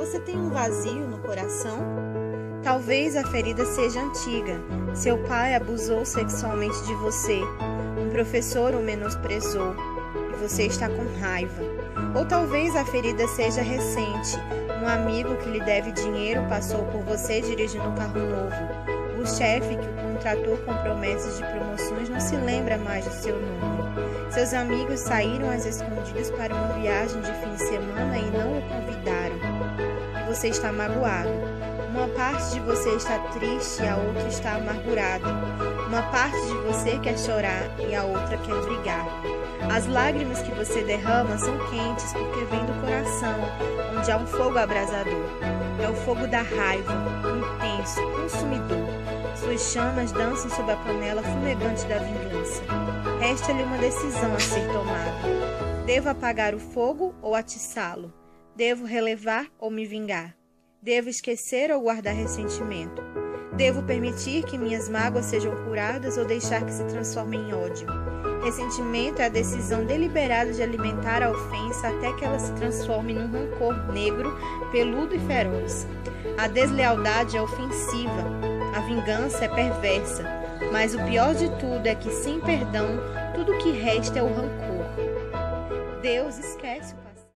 Você tem um vazio no coração? Talvez a ferida seja antiga. Seu pai abusou sexualmente de você. Um professor o menosprezou e você está com raiva. Ou talvez a ferida seja recente. Um amigo que lhe deve dinheiro passou por você dirigindo um carro novo. O chefe que o contratou com promessas de promoções não se lembra mais do seu nome. Seus amigos saíram às escondidas para uma viagem de fim de semana e não o convidaram. E você está magoado. Uma parte de você está triste e a outra está amargurada. Uma parte de você quer chorar e a outra quer brigar. As lágrimas que você derrama são quentes porque vêm do coração, onde há um fogo abrasador. É o fogo da raiva, intenso, consumidor. Suas chamas dançam sob a panela fumegante da vingança. Resta-lhe uma decisão a ser tomada. Devo apagar o fogo ou atiçá-lo? Devo relevar ou me vingar? Devo esquecer ou guardar ressentimento? Devo permitir que minhas mágoas sejam curadas ou deixar que se transformem em ódio? Ressentimento é a decisão deliberada de alimentar a ofensa até que ela se transforme num rancor negro, peludo e feroz. A deslealdade é ofensiva, a vingança é perversa, mas o pior de tudo é que, sem perdão, tudo o que resta é o rancor. Deus esquece o passado.